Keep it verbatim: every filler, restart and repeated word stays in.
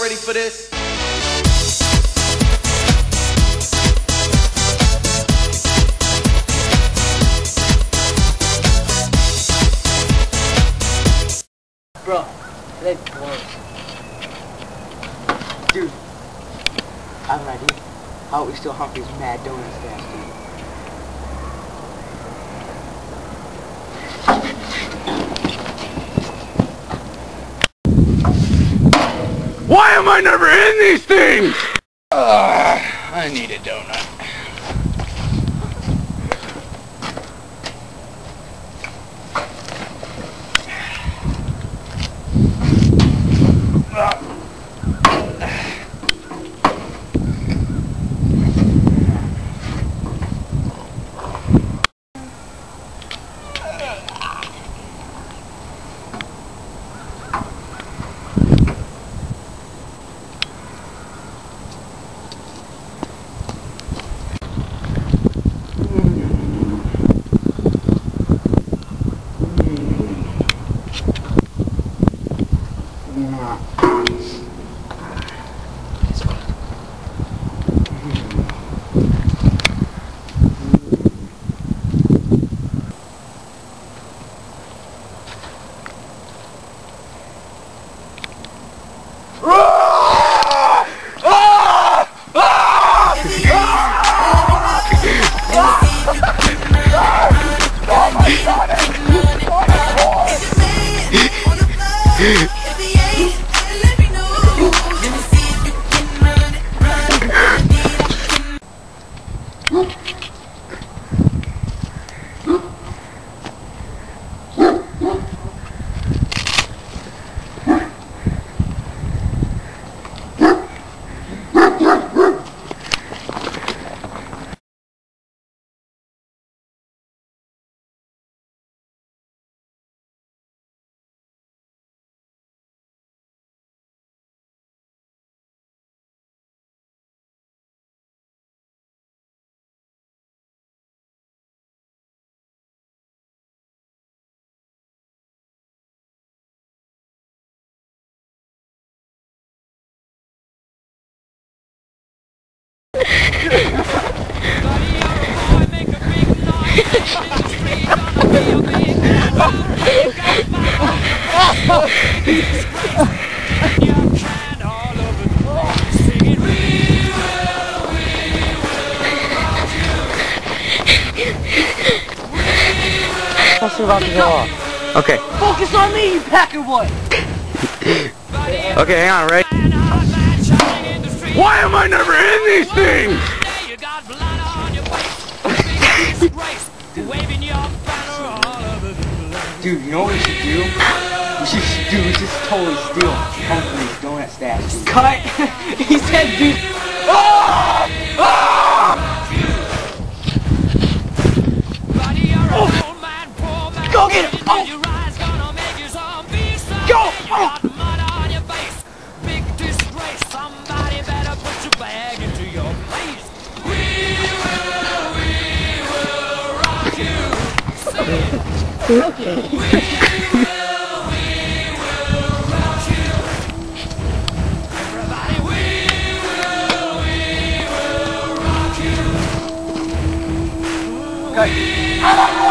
ready for this? Bro, they blows. Dude, I have an idea. How about we steal Humphrey's mad donut stash, dude? Why am I never in these things? Uh, I need a donut. We're about to go off. Okay. Focus on me, you packer boy! Okay, hang on, right? Why am I never in these things? Dude, you know what we should do? We should, dude, we should totally steal Humphrey's donut stash. Dude. Cut! He said, dude. Ah! Ah! Oh. Go get him! Oh. Go! Oh. Okay. Okay.